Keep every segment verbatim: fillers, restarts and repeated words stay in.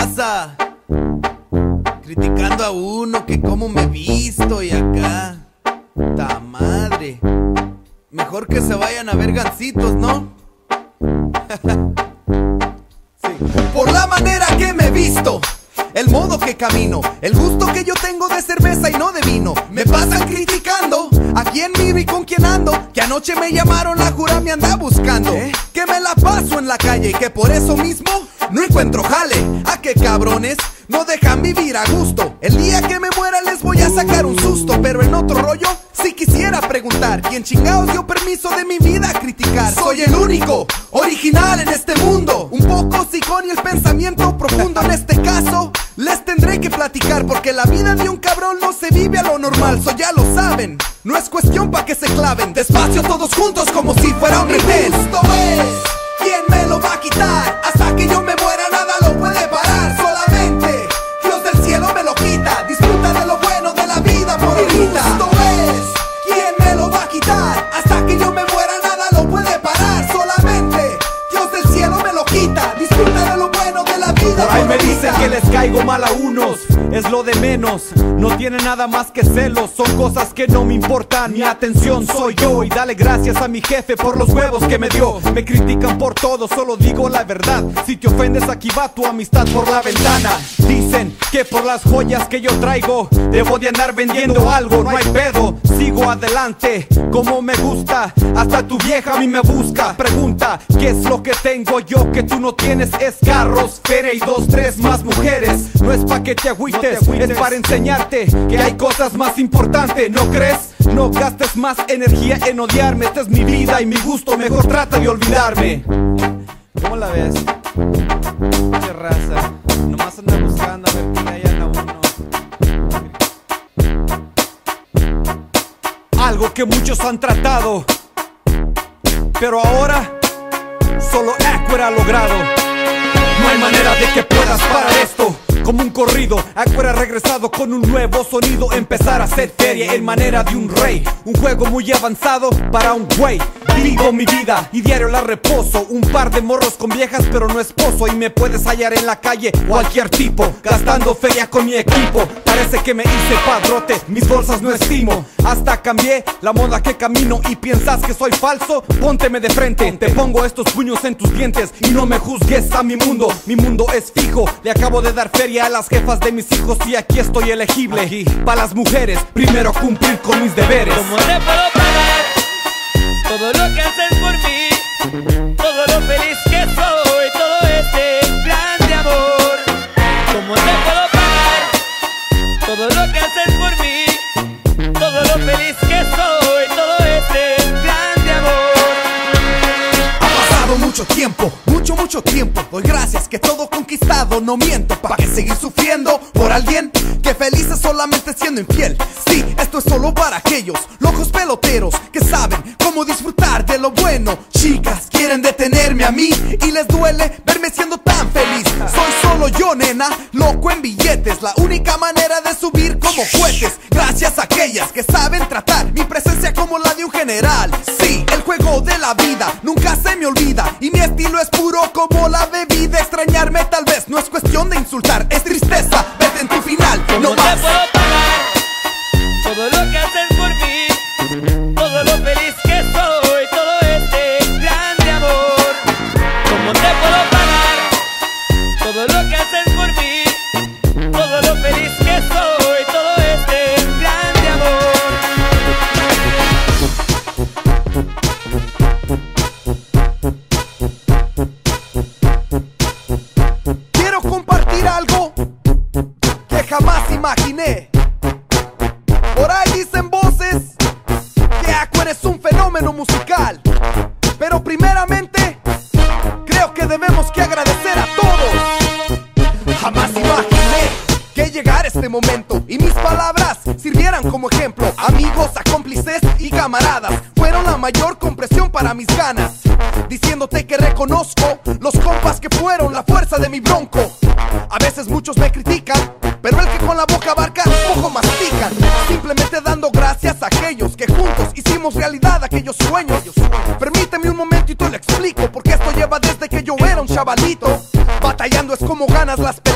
pasa? Criticando a uno que cómo me he visto y acá. ¡Ta madre! Mejor que se vayan a ver gancitos, ¿no? Sí. Por la manera que me he visto, el modo que camino, el gusto que yo tengo de cerveza y no de vino. Me pasan criticando a quién vivo y con quién ando, que anoche me llamaron, la jura me anda buscando, ¿eh? Que me la paso en la calle y que por eso mismo no encuentro jale. ¿A qué cabrones no dejan vivir a gusto? El día que me muera les voy a sacar un susto. Pero en otro rollo si quisiera preguntar, ¿quién chingados dio permiso de mi vida a criticar? Soy el único original en este mundo, un poco sicón y el pensamiento profundo. En este caso les tendré que platicar, porque la vida de un cabrón no se vive a lo normal. Eso ya lo saben, no es cuestión pa' que se claven. Despacio todos juntos como si fuera un retén. Esto es, ¿quién me lo va a quitar? Hasta que yo me muera nada lo puede parar. Solamente Dios del cielo me lo quita. Disfruta de lo bueno de la vida por ahorita. Esto es, ¿quién me lo va a quitar? Hasta que yo me muera nada lo puede parar. Solamente Dios del cielo me lo quita. Disfruta de lo bueno de la vida. Por ahí me dicen que les caigo mal a unos, es lo de menos, no tiene nada más que celos. Son cosas que no me importan, mi atención soy yo. Y dale gracias a mi jefe por los huevos que me dio. Me critican por todo, solo digo la verdad. Si te ofendes aquí va tu amistad por la ventana. Dicen que por las joyas que yo traigo debo de andar vendiendo algo, no hay pedo, sigo adelante como me gusta. Hasta tu vieja a mí me busca, pregunta ¿qué es lo que tengo yo que tú no tienes? Es carros, feria y dos, tres más mujeres. No es pa' que te agüites, no te agüites, es para enseñarte que hay cosas más importantes, ¿no crees? No gastes más energía en odiarme, esta es mi vida y mi gusto, mejor trata de olvidarme. ¿Cómo la ves? Qué raza, nomás anda buscando a ver qué le hayan a uno. Algo que muchos han tratado, pero ahora solo Aquera ha logrado. No hay manera de que puedas parar esto. Como un corrido, Aquera ha regresado con un nuevo sonido. Empezar a hacer feria en manera de un rey. Un juego muy avanzado para un güey. Vivo mi vida y diario la reposo. Un par de morros con viejas pero no esposo. Y me puedes hallar en la calle cualquier tipo, gastando feria con mi equipo. Parece que me hice padrote, mis bolsas no estimo. Hasta cambié la moda que camino. Y piensas que soy falso, pónteme de frente. Te pongo estos puños en tus dientes y no me juzgues a mi mundo. Mi mundo es fijo, le acabo de dar feria a las jefas de mis hijos y aquí estoy elegible. Aquí, para las mujeres, primero cumplir con mis deberes. ¿Cómo te puedo pagar todo lo que haces por mí? Todo lo feliz que soy, todo este grande amor. ¿Cómo te puedo pagar todo lo que haces por mí? Todo lo feliz que soy, todo este grande amor. Ha pasado mucho tiempo, mucho, mucho tiempo. Doy gracias que todo conquistado, no miento. ¿Para qué seguir sufriendo por alguien que feliz es solamente siendo infiel? Sí, esto es solo para aquellos locos peloteros que saben cómo disfrutar de lo bueno. Chicas quieren detenerme a mí y les duele verme siendo tan feliz. Soy solo yo, nena, loco en billetes. La única manera de subir como cohetes. Gracias a aquellas que saben tratar mi presencia como la de un general. Sí, el juego de la vida nunca se me olvida y mi estilo es puro como la bebida. Extrañarme tal vez no es cuestión de insultar, es tristeza, vete en tu final, ¿Cómo no te más. puedo pagar todo lo que haces por mí? Todo lo feliz que soy, todo este grande amor. ¿Cómo te puedo pagar todo lo que haces por mí? Todo lo feliz que soy, todo este grande amor. Quiero compartir algo que jamás imaginé. Por ahí dicen voces que Aquera es un fenómeno musical, pero primeramente creo que debemos que agradecer a todos. Jamás imaginé que llegara este momento y mis palabras sirvieran como ejemplo. Amigos, a cómplices y camaradas fueron la mayor compresión para mis ganas, diciéndote que reconozco los compas que fueron la fuerza de mi bronco. A veces muchos me critican, pero el que con la boca abarca, poco mastican. Simplemente dando gracias a aquellos que juntos hicimos realidad aquellos sueños. Permíteme un momento y te lo explico, porque esto lleva desde que yo era un chavalito. Batallando es como ganas las peleas.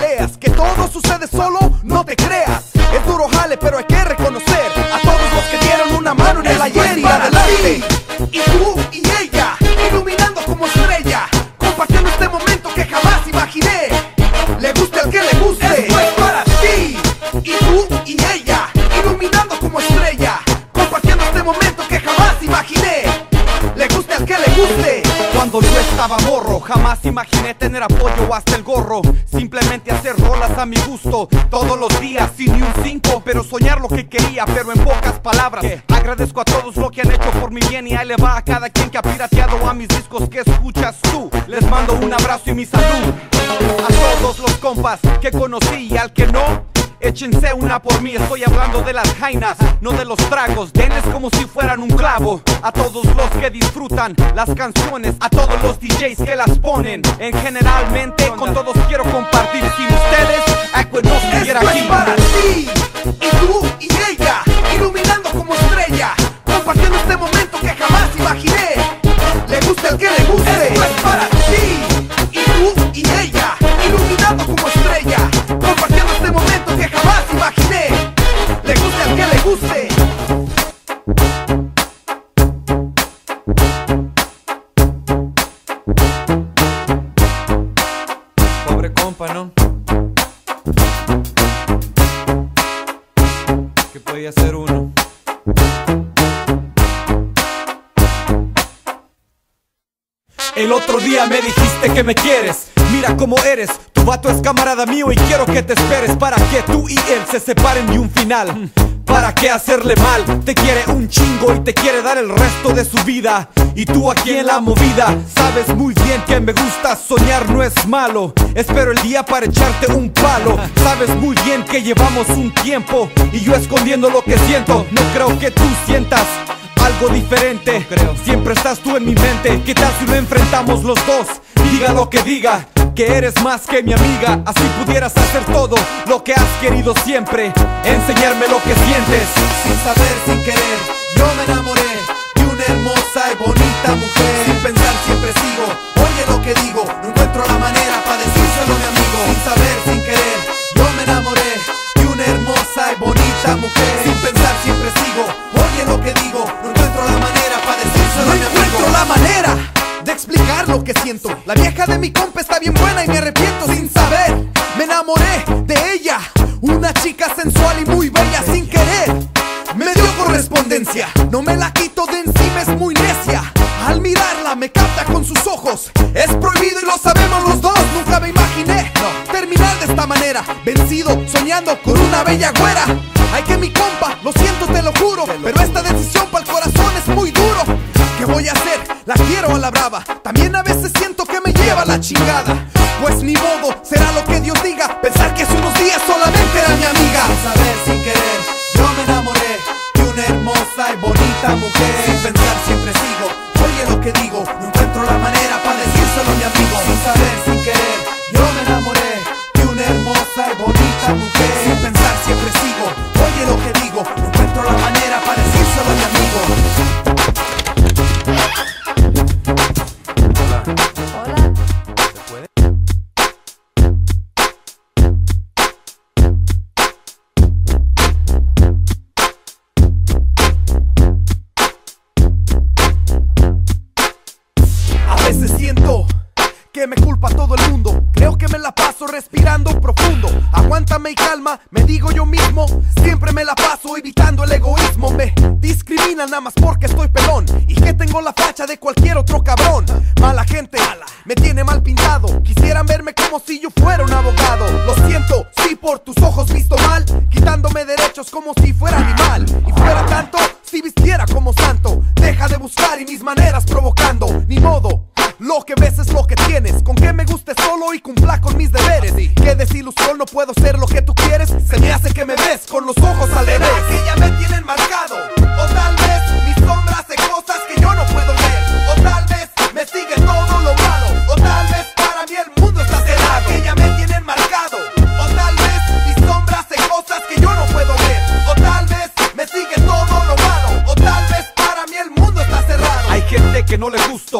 que todo sucede solo, no te creas. Es duro jale, pero hay que reconocer a todos los que dieron una mano en el ayer y adelante. Y tú y ella, iluminando como estrella, compartiendo este momento que jamás imaginé. Le guste al que le guste, esto es para ti. Y tú y ella, iluminando como estrella, compartiendo este momento que jamás imaginé. Le guste al que le guste. Cuando yo estaba morro, jamás imaginé tener apoyo o hasta el gorro. Simplemente hacer rolas a mi gusto, todos los días sin ni un cinco. Pero soñar lo que quería, pero en pocas palabras. ¿Qué? Agradezco a todos lo que han hecho por mi bien, y ahí le va a cada quien que ha pirateado a mis discos que escuchas tú. Les mando un abrazo y mi salud. A todos los compas que conocí y al que no, échense una por mí, estoy hablando de las jainas, no de los tragos. Denles como si fueran un clavo. A todos los que disfrutan las canciones, a todos los D Js que las ponen. En generalmente con todos quiero compartir. Sin ustedes, Aqua no estuviera Esto aquí. es para ti. Y tú y ella, iluminando como estrella, compartiendo este momento que jamás imaginé. Le guste al que le guste. Esto es para ti. Y tú y ella, iluminando como estrella, compartiendo este momento que jamás imaginé. Le guste al que le guste. Pobre compa, ¿no? ¿Qué podía hacer uno? El otro día me dijiste que me quieres. Mira cómo eres, tu vato es camarada mío y quiero que te esperes para que tú y él se separen de un final. ¿Para qué hacerle mal? Te quiere un chingo y te quiere dar el resto de su vida. Y tú aquí en la movida sabes muy bien que me gusta soñar, no es malo. Espero el día para echarte un palo. Sabes muy bien que llevamos un tiempo y yo escondiendo lo que siento. No creo que tú sientas algo diferente, no creo. Siempre estás tú en mi mente. ¿Qué tal si lo enfrentamos los dos? Diga lo que diga, que eres más que mi amiga. Así pudieras hacer todo lo que has querido siempre, enseñarme lo que sientes. Sin saber, sin querer, yo me enamoré de una hermosa y bonita mujer. Sin pensar siempre sigo, oye lo que digo, no encuentro la manera para decírselo a mi amigo. Sin saber, sin querer, yo me enamoré de una hermosa y bonita mujer. Sin pensar siempre sigo, oye lo que digo, no encuentro la manera para decírselo a mi amigo. No encuentro la manera de explicar lo que siento. La vieja de mi compa está bien buena y me arrepiento. Sin saber, me enamoré de ella, una chica sensual y muy bella. Sin querer, me dio correspondencia, no me la quito de encima, es muy necia. Al mirarla me capta con sus ojos, es prohibido y lo sabemos los dos. Nunca me imaginé terminar de esta manera, vencido, soñando con una bella güera. Ay que mi compa, lo siento te lo juro, pero esta decisión para el corazón es muy duro. ¿Qué voy a hacer? La quiero a la brava, también a veces siento que me lleva la chingada. Pues ni modo, será lo que Dios diga, pensar que hace unos días solamente era mi amiga. Sin saber, sin querer, yo me enamoré de una hermosa y bonita mujer. Sin pensar siempre sigo, oye lo que digo, no encuentro la manera para decírselo a mi amigo. Sin saber, sin querer, yo me enamoré de una hermosa y bonita mujer. Sin pensar siempre sigo, oye lo que digo, no encuentro la manera para decírselo a mi amigo. Siento que me culpa todo el mundo, creo que me la paso respirando profundo. Aguántame y calma, me digo yo mismo, siempre me la paso evitando el egoísmo. Me discriminan nada más porque estoy pelón y que tengo la facha de cualquier otro cabrón. Mala gente, me tiene mal pintado, quisieran verme como si yo fuera un abogado. Lo siento, si por tus ojos visto mal, quitándome derechos como si fuera animal. Y fuera tanto, si vistiera como santo, deja de buscar y mis maneras provocando. Ni modo, lo que ves es lo que tienes, con que me guste solo y cumpla con mis deberes. Qué desilusión, no puedo ser lo que tú quieres, se me hace que me ves con los ojos al revés. Que ya me tienen marcado, o tal vez mi sombra hace cosas que yo no puedo ver, o tal vez me sigue todo lo malo, o tal vez para mí el mundo está cerrado. Que ya me tienen marcado, o tal vez mi sombra hace cosas que yo no puedo ver, o tal vez me sigue todo lo malo, o tal vez para mí el mundo está cerrado. Hay gente que no le gusto,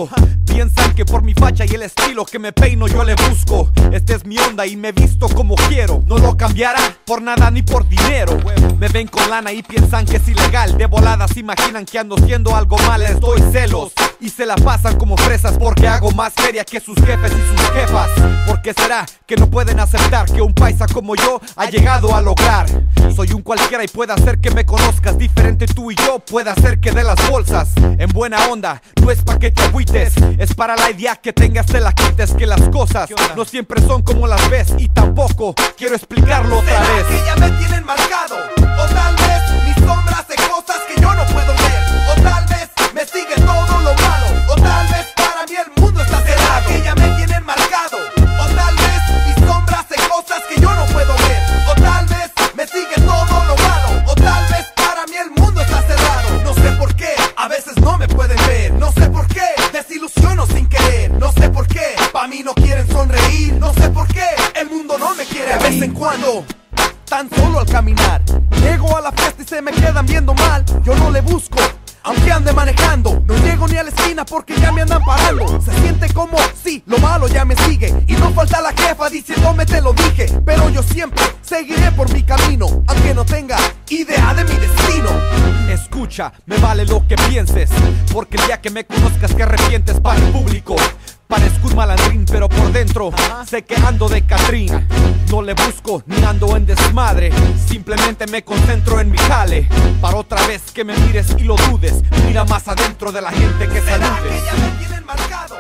Piensan que por mi facha y el estilo que me peino yo le busco. Esta es mi onda y me visto como quiero. No lo cambiará por nada ni por dinero. Me ven con lana y piensan que es ilegal. De voladas imaginan que ando haciendo algo mal. Les doy celos y se la pasan como fresas, porque hago más feria que sus jefes y sus jefas. ¿Por qué será que no pueden aceptar que un paisa como yo ha llegado a lograr? Soy un cualquiera y puede hacer que me conozcas. Diferente tú y yo, puede hacer que de las bolsas. En buena onda, no es pa' que te agüites, es para la idea que tengas, te la quites. Que las cosas no siempre son como las ves, y tampoco quiero explicarlo otra ¿Será vez. que ya me tienen marcado? O tal vez mi sombra hace cosas que yo no puedo ver. O tal vez me sigue todo lo malo. O tal vez para mí el mundo está cerrado. ¿Será que ya me tienen marcado? O tal vez mi sombra hace cosas que yo no puedo ver. O tal vez me sigue todo lo malo. O tal vez para mí el mundo está cerrado. No sé por qué, a veces no me pueden ver. No sé por qué, desilusiono sin querer. No sé por qué, pa' mí no quieren sonreír. No sé por qué, el mundo no me quiere. De vez en cuando, tan solo al caminar, llego a la fiesta y se me quedan viendo mal. Yo no le busco, aunque ande manejando. No llego ni a la esquina porque ya me andan parando. Se siente como si lo malo ya me sigue. Y no falta la jefa diciéndome te lo dije. Pero yo siempre seguiré por mi camino, aunque no tenga idea de mi destino. Escucha, me vale lo que pienses, porque el día que me conozcas te arrepientes para el público. Parezco un malandrín, pero por dentro sé que ando de Catrín. No le busco ni ando en desmadre, simplemente me concentro en mi jale. Para otra vez que me mires y lo dudes, mira más adentro de la gente que ¿Será saludes. que ya me tienen marcado?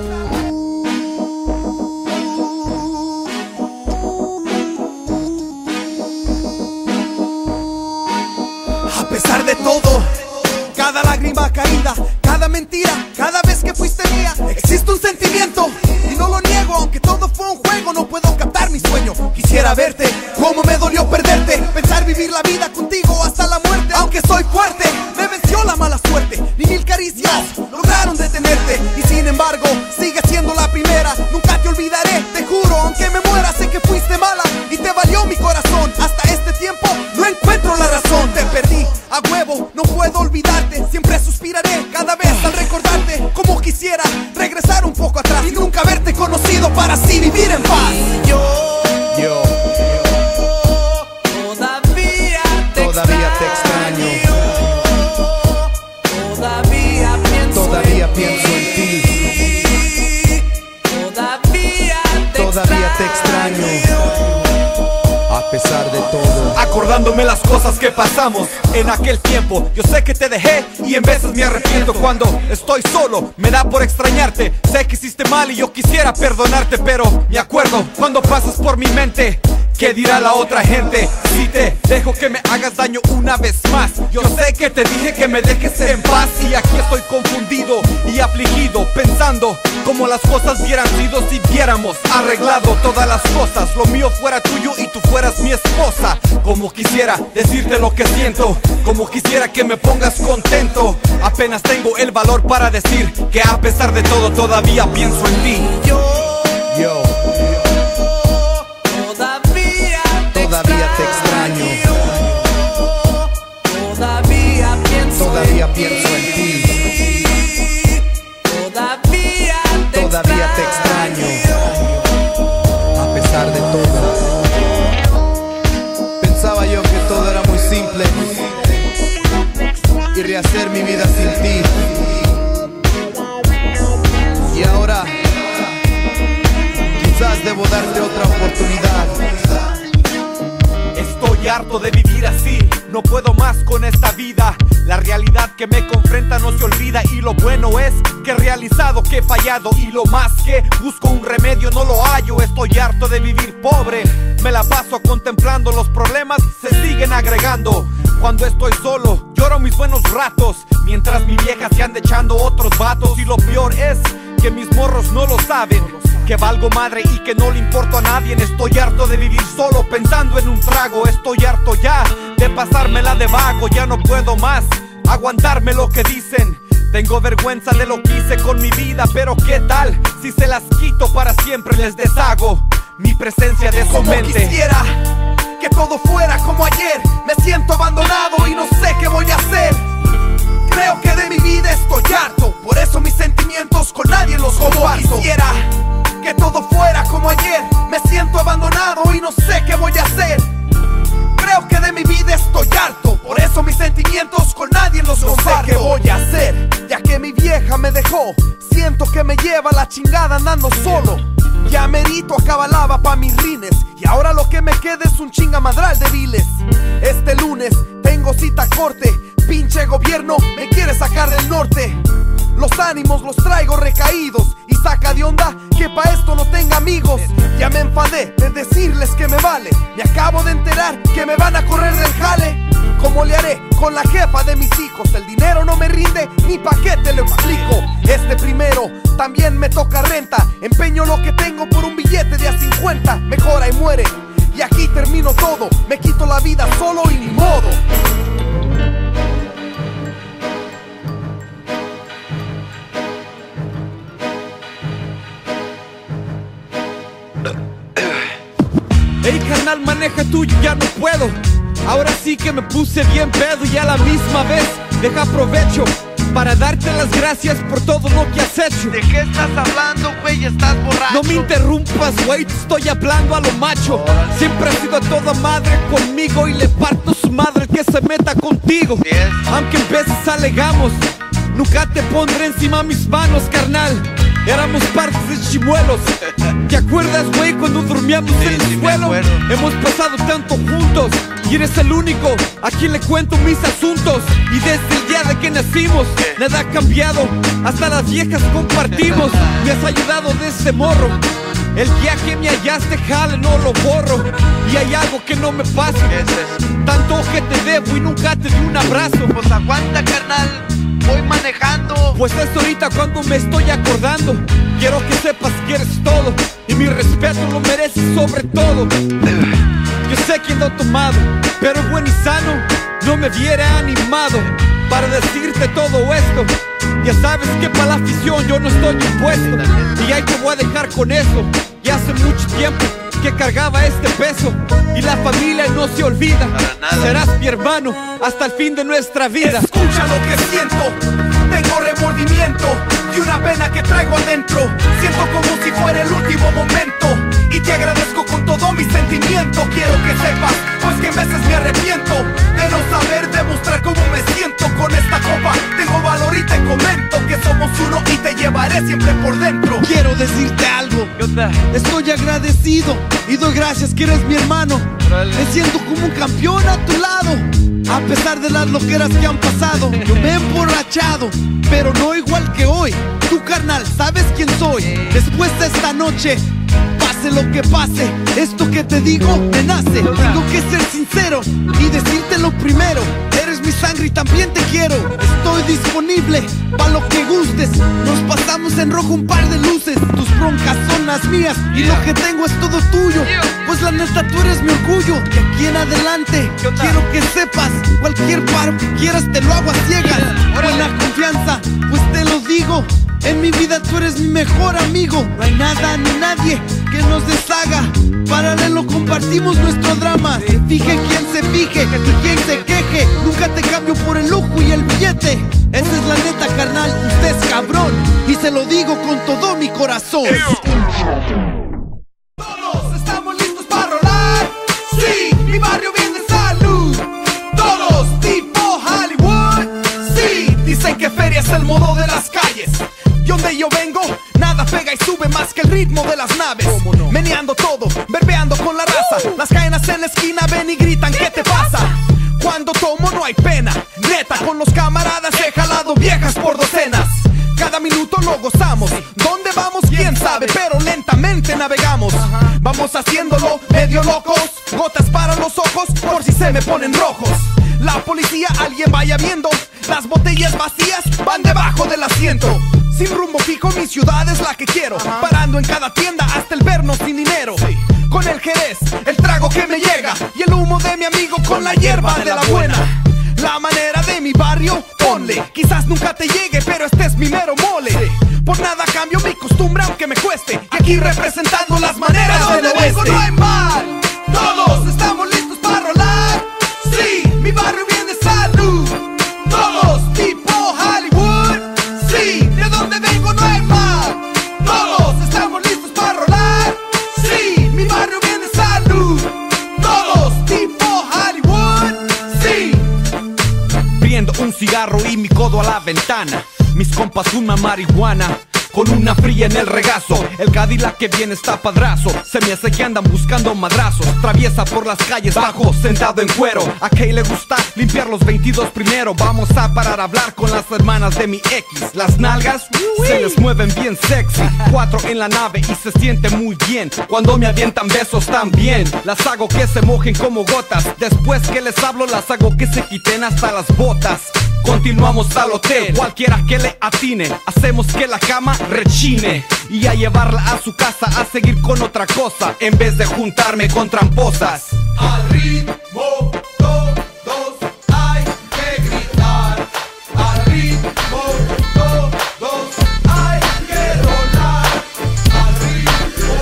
A pesar de todo, cada lágrima caída, cada mentira, cada vez que fuiste mía, existe un sentimiento y no lo niego. Aunque todo fue un juego, no puedo captar mi sueño. Quisiera verte, cómo me dolió perderte. Pensar vivir la vida contigo hasta la muerte. Aunque soy fuerte, me venció la mala suerte. Ni mil caricias lograron detenerte. Y sin embargo, sigues siendo la primera. Nunca te olvidaré, te juro. Aunque me muera, sé que fuiste mala y te valió mi corazón. Hasta este tiempo no encuentro la razón. Te perdí a huevo, no puedo olvidarte. Siempre suspiraré cada vez al recordarte. Como quisiera regresar un poco atrás y nunca haberte conocido para así vivir en paz. Yo, Yo todavía te Todavía te extraño. Todavía pienso Todavía en pienso en ti. Todavía te Todavía te extraño. A pesar de todo, Acordándome las cosas que pasamos en aquel tiempo. Yo sé que te dejé y en veces me arrepiento. Cuando estoy solo me da por extrañarte. Sé que hiciste mal y yo quisiera perdonarte, pero me acuerdo cuando pasas por mi mente. ¿Qué dirá la otra gente si te dejo que me hagas daño una vez más? Yo sé que te dije que me dejes en paz, y aquí estoy confundido y afligido, pensando cómo las cosas hubieran sido si hubiéramos arreglado todas las cosas. Lo mío fuera tuyo y tú fueras mi esposa. Como quisiera decirte lo que siento, como quisiera que me pongas contento. Apenas tengo el valor para decir que a pesar de todo todavía pienso en ti. Yo, yo todavía te Todavía te extraño. Todavía pienso Todavía en pienso en ti. Todavía te Todavía te extraño. A pesar de todo, pensaba yo que todo era muy simple y rehacer mi vida sin ti. Y ahora quizás debo darte otra oportunidad. Estoy harto de vivir así, no puedo más con esta vida. La realidad que me confronta no se olvida, y lo bueno es que he realizado que he fallado, y lo más que busco un remedio no lo hallo. Estoy harto de vivir pobre, me la paso contemplando los problemas, se siguen agregando. Cuando estoy solo, lloro mis buenos ratos, mientras mi vieja se anda echando otros vatos. Y lo peor es que mis morros no lo saben, que valgo madre y que no le importo a nadie. Estoy harto de vivir solo pensando en un trago. Estoy harto ya de pasármela de vago. Ya no puedo más aguantarme lo que dicen. Tengo vergüenza de lo que hice con mi vida, pero ¿qué tal si se las quito para siempre? Les deshago mi presencia de su Como mente. quisiera que todo fuera como ayer. Me siento abandonado y no sé qué voy a hacer. Creo que de mi vida estoy harto, por eso mis sentimientos con nadie los comparto. Quisiera que todo fuera como ayer, me siento abandonado y no sé qué voy a hacer. Creo que de mi vida estoy harto, por eso mis sentimientos con nadie los comparto. No sé qué voy a hacer, ya que mi vieja me dejó. Siento que me lleva la chingada andando solo. Ya merito acabalaba pa' mis rines, y ahora lo que me queda es un chingamadral de viles. Este lunes tengo cita corte, pinche gobierno me quiere sacar del norte. Los ánimos los traigo recaídos, y saca de onda que pa' esto no tenga amigos. Ya me enfadé de decirles que me vale, me acabo de enterar que me van a correr del jale. ¿Cómo le haré con la jefa de mis hijos? El dinero no me rinde, ni pa' qué te lo explico. Este primero también me toca renta, empeño lo que tengo por un billete de a cincuenta. Mejora y muere, y aquí termino todo, me quito la vida solo y ni modo. Ey carnal, maneja tú, yo ya no puedo. Ahora sí que me puse bien pedo y a la misma vez deja aprovecho para darte las gracias por todo lo que has hecho. ¿De qué estás hablando, güey? Estás borracho. No me interrumpas, güey, te estoy hablando a lo macho. Siempre has sido a toda madre conmigo y le parto su madre el que se meta contigo. Aunque en veces alegamos, nunca te pondré encima mis manos, carnal. Éramos partes de chimuelos. ¿Te acuerdas, güey, cuando dormíamos sí, en el sí suelo? Hemos pasado tanto juntos y eres el único a quien le cuento mis asuntos. Y desde el día de que nacimos nada ha cambiado, hasta las viejas compartimos. Me has ayudado desde morro, el día que me hallaste jale no lo borro. Y hay algo que no me pasa, tanto que te debo y nunca te di un abrazo. Pues aguanta, carnal, voy manejando. Pues es ahorita cuando me estoy acordando. Quiero que sepas que eres todo, y mi respeto lo mereces sobre todo. Yo sé que ando tomado, pero buen y sano no me viera animado para decirte todo esto. Ya sabes que para la afición yo no estoy impuesto, y ahí te voy a dejar con eso. Y hace mucho tiempo que cargaba este peso, y la familia no se olvida. Serás mi hermano hasta el fin de nuestra vida. Escucha lo que siento, tengo remordimiento y una pena que traigo adentro. Siento como si fuera el último momento, y te agradezco con todo mi sentimiento. Quiero que sepas, pues que en veces me arrepiento de no saber demostrar cómo me siento. Con esta copa tengo valor y te comento que somos uno y te llevaré siempre por dentro. Quiero decirte algo, estoy agradecido y doy gracias que eres mi hermano. Me siento como un campeón a tu lado, a pesar de las loqueras que han pasado. Yo me he emborrachado, pero no igual que hoy. Tú, carnal, sabes quién soy. Después de esta noche, pase lo que pase, esto que te digo me nace. Tengo que ser sincero y decirte lo primero: eres mi sangre y también te quiero. Estoy disponible pa' lo que gustes. Nos pasamos en rojo un par de luces. Tus broncas son las mías y lo que tengo es todo tuyo. Pues la neta tú eres mi orgullo. De aquí en adelante quiero que sepas, cualquier paro que quieras te lo hago a ciegas. Buena confianza, pues te lo digo, en mi vida tú eres mi mejor amigo. No hay nada ni nadie que nos deshaga. Paralelo compartimos nuestro drama. Se fije quien se fije y quien se queje. Nunca te cambio por el lujo y el billete. Esa es la neta, carnal, usted es cabrón, y se lo digo con todo mi corazón. Todos estamos listos para rolar. Sí, mi barrio bien de salud. Todos tipo Hollywood. Sí, dicen que feria es el modo de las calles. Y donde yo vengo, nada pega y sube más que el ritmo de las naves. Meneando todo, verbeando con la raza. Las cadenas en la esquina ven y gritan, ¿qué te pasa? Cuando tomo no hay pena, neta, con los camaradas he jalado viejas por docenas. Cada minuto lo gozamos, ¿dónde vamos? Quién sabe, pero lentamente navegamos. Vamos haciéndolo medio locos, gotas para los ojos por si se me ponen rojos. La policía, alguien vaya viendo, las botellas vacías van debajo del asiento. Sin rumbo fijo, mi ciudad es la que quiero, parando en cada tienda hasta el vernos sin dinero. Con el jerez, el trago que me llega, y el humo de mi amigo con la hierba de la buena. La manera de mi barrio, ponle. Quizás nunca te llegue, pero este es mi mero mole. Por nada cambio mi costumbre aunque me cueste. Aquí representando las maneras del oeste. No hay mal, todos estamos listos para rolar. Sí, mi barrio bien de salud. Todos tipo ventana. Mis compas fuma marihuana con una fría en el regazo. El Cadillac que viene está padrazo. Se me hace que andan buscando madrazos. Traviesa por las calles bajo, sentado en cuero. A Kay le gusta limpiar los veintidós primero. Vamos a parar a hablar con las hermanas de mi X. Las nalgas se les mueven bien sexy. Cuatro en la nave y se siente muy bien. Cuando me avientan besos también. Las hago que se mojen como gotas. Después que les hablo las hago que se quiten hasta las botas. Continuamos al hotel, cualquiera que le atine. Hacemos que la cama rechine y a llevarla a su casa a seguir con otra cosa en vez de juntarme con tramposas. Al ritmo todos hay que gritar. Al ritmo todos hay que rolar. Al ritmo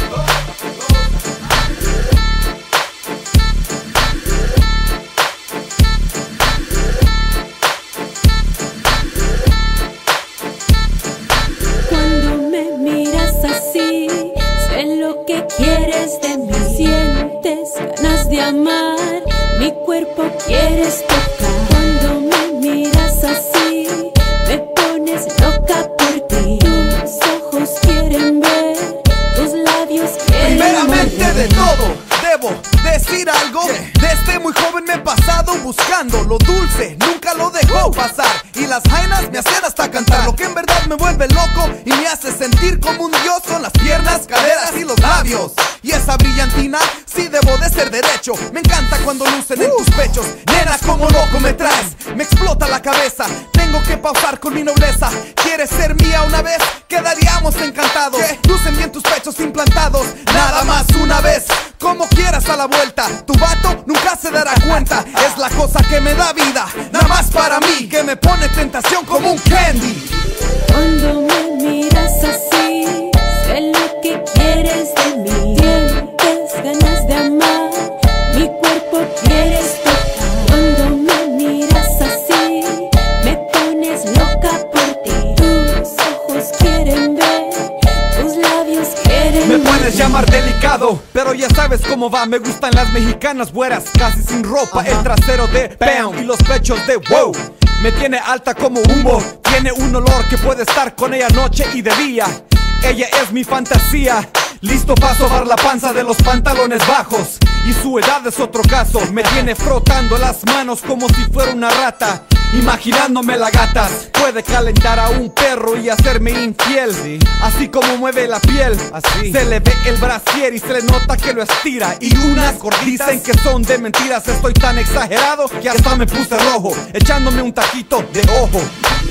Cuando me miras así, sé lo que quieres de mí. Sientes ganas de amar, mi cuerpo quieres tocar. Cuando me miras así, me pones loca por ti. Tus ojos quieren ver, tus labios quieren Primeramente morder. de todo, debo decir algo. Desde muy joven me he pasado buscando lo dulce, nunca lo dejó pasar. Y las jainas me hacen hasta cantar. Lo que en verdad me vuelve loco y me hace sentir como un dios son las piernas, caderas y los labios. Y esa brillantina, sí debo de ser derecho. Me encanta cuando lucen en tus pechos. Nena, como loco me traes, me explota la cabeza. Tengo que pausar con mi nobleza. ¿Quieres ser mía una vez? Quedaríamos encantados. Lucen bien tus pechos implantados. Nada más una vez, como quieras a la vuelta. Tu vato nunca se dará cuenta. Es la cosa que me da vida, nada más para mí, que me pone tentación como un candy. Cuando me miras así, sé lo que quieres de mí. Sientes ganas de amar, mi cuerpo quieres tocar. Cuando me miras así, me pones loca por ti. Tus ojos quieren ver, tus labios quieren Me puedes morder. llamar delicado, pero ya sabes cómo va. Me gustan las mexicanas güeras, casi sin ropa. El trasero de Bam y los pechos de wow. Me tiene alta como humo, tiene un olor que puede estar con ella noche y de día. Ella es mi fantasía, listo para sobar la panza de los pantalones bajos. Y su edad es otro caso, me tiene frotando las manos como si fuera una rata. Imaginándome la gatas, puede calentar a un perro y hacerme infiel. Sí. Así como mueve la piel, así se le ve el brasier y se le nota que lo estira. Y unas gorditas dicen que son de mentiras. Estoy tan exagerado que hasta me puse rojo, echándome un taquito de ojo.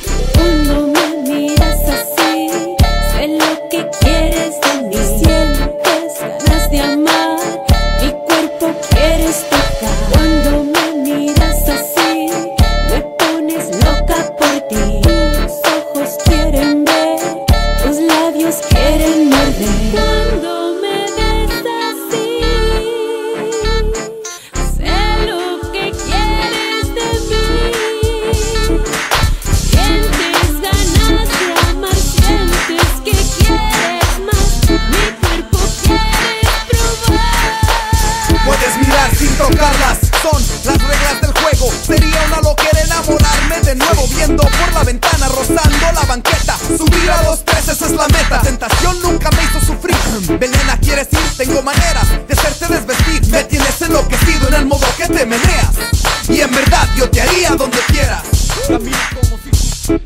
Cuando me miras así, sé lo que quieres de mí. Sientes ganas de amar, mi cuerpo quieres tocar. Cuando me miras así, me pones loca por ti. Tus ojos quieren ver, tus labios quieren morder. Cuando me ves así, sé lo que quieres de mí. Sientes ganas de amar, sientes que quieres más, mi cuerpo quieres probar. Puedes mirar sin tocarlas, son las reglas del juego. Sería una loquera enamorarme de nuevo, viendo por la ventana, rozando la banqueta. Subir a dos tres, esa es la meta. Tentación nunca me hizo sufrir. Venena, ¿quieres ir? Tengo maneras de hacerte desvestir. Me tienes enloquecido en el modo que te meneas. Y en verdad yo te haría donde quieras. Camino como si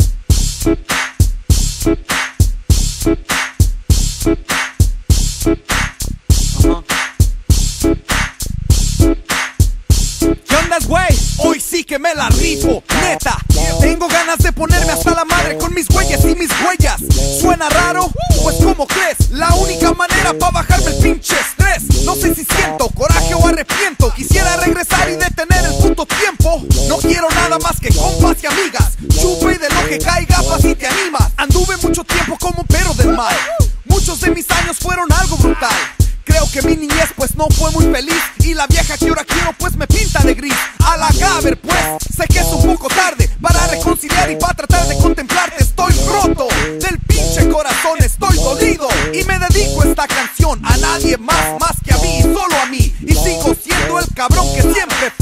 ¿Qué onda, güey? Hoy sí que me la rifo, neta. Tengo ganas de ponerme hasta la madre con mis huellas y mis huellas. ¿Suena raro? Pues ¿cómo crees? La única manera para bajarme el pinche estrés. No sé si siento coraje o arrepiento. Quisiera regresar y detener el puto tiempo. No quiero nada más que compas y amigas. Chupe y de lo que caiga, pa' si te animas. Anduve mucho tiempo como un perro del mal. Muchos de mis años fueron algo brutal. Creo que mi niñez pues no fue muy feliz. Y la vieja que ahora quiero pues me pinta de gris. A la Gaber pues, sé que es un poco tarde para reconciliar y para tratar de contemplarte. Estoy roto del pinche corazón, estoy dolido. Y me dedico esta canción a nadie más, más que a mí, solo a mí. Y sigo siendo el cabrón que siempre fui.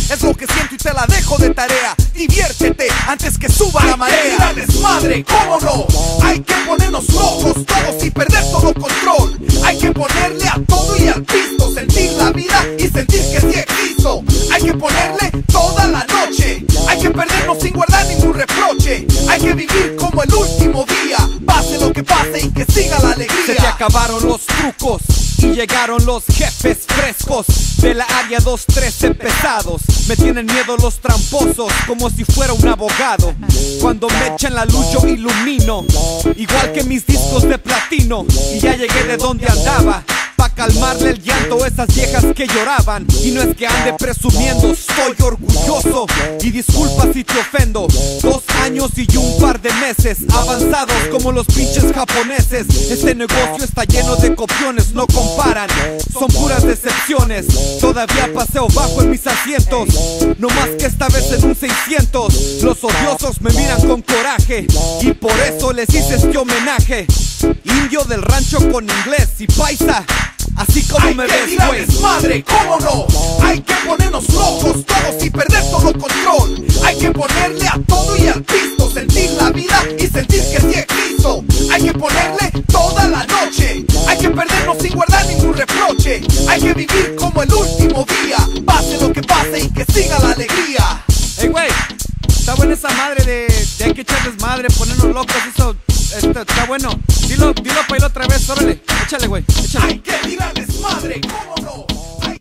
Es lo que siento y te la dejo de tarea. Diviértete antes que suba la marea. Hay que tirar desmadre, ¿cómo no? Hay que ponernos locos todos y perder todo control. Hay que ponerle a todo y al pisto, sentir la vida y sentir que sí existo. Hay que ponerle toda la noche. Hay que perdernos sin guardar ningún reproche. Hay que vivir como el último día, pase lo que pase y que siga la alegría. Se te acabaron los trucos y llegaron los jefes frescos de la área dos trece pesados. Me tienen miedo los tramposos como si fuera un abogado. Cuando me echan la luz yo ilumino, igual que mis discos de platino. Y ya llegué de donde andaba, pa' calmarle el llanto a esas viejas que lloraban. Y no es que ande presumiendo, estoy orgulloso. Y disculpa si te ofendo. Dos años y un par de meses avanzados como los pinches japoneses. Este negocio está lleno de copiones, no comparan, son puras decepciones. Todavía paseo bajo en mis asientos, no más que esta vez en un seiscientos. Los odiosos me miran con coraje y por eso les hice este homenaje. Indio del rancho con inglés y paisa, así como hay me que ves, tirar güey. desmadre, ¿cómo no? Hay que ponernos locos todos y perder todo control. Hay que ponerle a todo y al pisto, sentir la vida y sentir que sí existo. Hay que ponerle toda la noche. Hay que perdernos sin guardar ningún reproche. Hay que vivir como el último día, pase lo que pase y que siga la alegría. Ey, güey, está buena esa madre de, de hay que echar desmadre, ponernos locos, eso está, está bueno. Dilo, dilo pa' ir otra vez, órale, échale, güey, échale. Hay que tirar desmadre, ¿cómo no? Hay...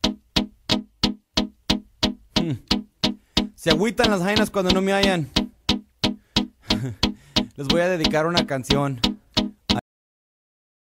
Se agüitan las jainas cuando no me hallan. Les voy a dedicar una canción.